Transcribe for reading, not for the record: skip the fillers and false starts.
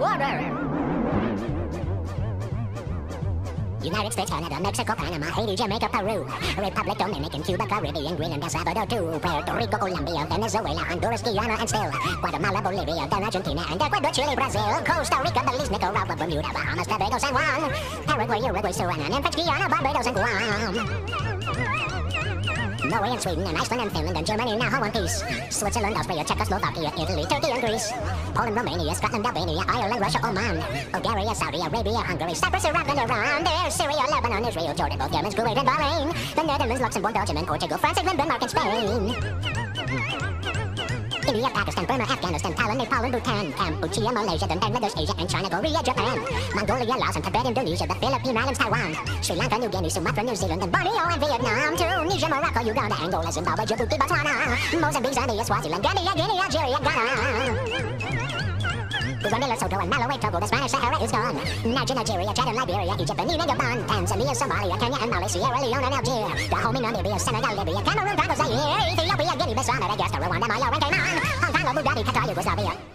United States, Canada, Mexico, Panama, Haiti, Jamaica, Peru, Republic Dominican, Cuba, Caribbean, Greenland, El Salvador, too, Puerto Rico, Colombia, Venezuela, Honduras, Guyana, and still Guatemala, Bolivia, then Argentina, and Ecuador, Chile, Brazil, Costa Rica, Belize, Nicaragua, Bermuda, Bahamas, Barbados, San Juan, Paraguay, Uruguay, Suriname, and French Guiana, Barbados, and Guam. Norway and Sweden and Iceland and Finland and Germany now One Piece. Switzerland, Austria, Czechoslovakia, Italy, Turkey and Greece. Poland, Romania, Scotland, Albania, Ireland, Russia, Oman. Bulgaria, Saudi Arabia, Hungary, Cyprus, Iraq, and Iran. There's Syria, Lebanon, Israel, Jordan, both Yemen, Kuwait, and Bahrain. The Netherlands, Luxembourg, Belgium, and Portugal, France, England, Denmark, and Spain. India, Pakistan, Burma, Afghanistan, Thailand, Nepal, and Bhutan, Cambodia, Malaysia, then Bangladesh, Asia, and China, Korea, Japan, Mongolia, Laos, and Tibet, Indonesia, the Philippine Islands, Taiwan, Sri Lanka, New Guinea, Sumatra, New Zealand, and Borneo, and Vietnam, Tunisia, Morocco, Uganda, Angola, Zimbabwe, Djibouti, Botswana, Mozambique, Zambia, Swaziland, Gambia, Guinea, Algeria, Ghana. Uganda, Lesotho, and Malawi, Togo, the Spanish Sahara is gone. Nigeria, Chad, and Liberia, Egypt, Benin, and Gabon, Tanzania, Somalia, Kenya, and Mali, Sierra Leone, and Algeria, Dahomey, Namibia, Senegal, Libya, Cameroon, Congo, Zaire, Ethiopia, Guinea-Bissau, Madagascar, Rwanda, Mali, and Cayman, Hong Kong, Abu Dhabi, Qatar, Yugoslavia.